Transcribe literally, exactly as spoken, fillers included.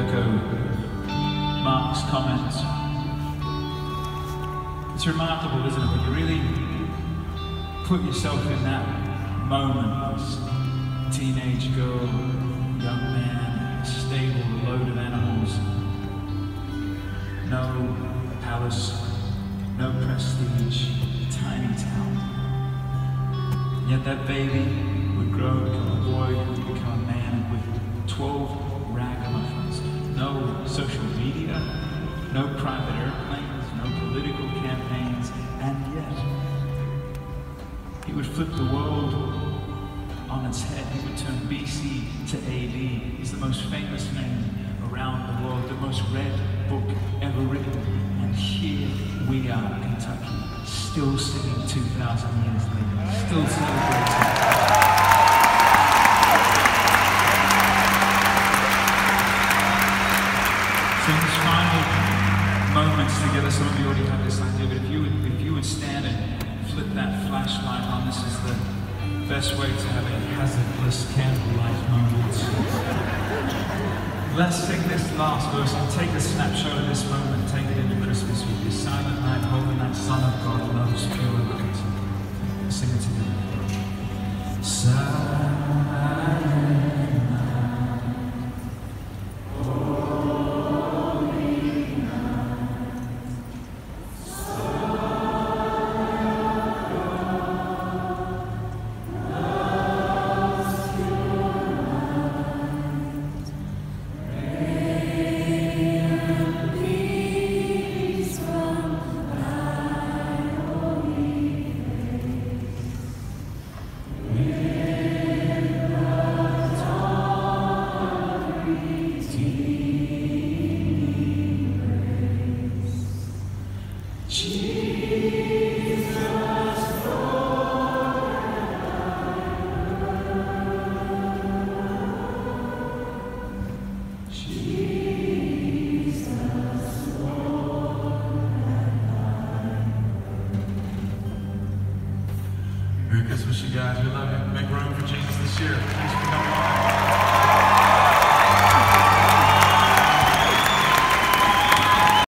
echo Mark's comments. It's remarkable, isn't it, when you really put yourself in that moment, this teenage girl, young man, stable, load of animals, no palace, no prestige, tiny town. And yet that baby would grow, become a boy, who would become a man with twelve ragamuffins, no social media, no private airplanes, no political campaigns, and yet he would flip the world on its head. He would turn B C to A D. He's the most famous name around the world, the most read book ever written. And here we are, Kentucky, still singing two thousand years later, still celebrating. So in these final moments together, some of you already have this idea, but if you would, if you would stand and flip that flashlight on, this is the best way to have a hazardless candlelight moment. Let's sing this last verse and take a snapshot of this moment, take it into Christmas with you. Silent night, holy night, Son of God, love's pure light. Sing it together. Silent Merry Christmas, you guys. We love you. Make room for Jesus this year. Thanks for coming on.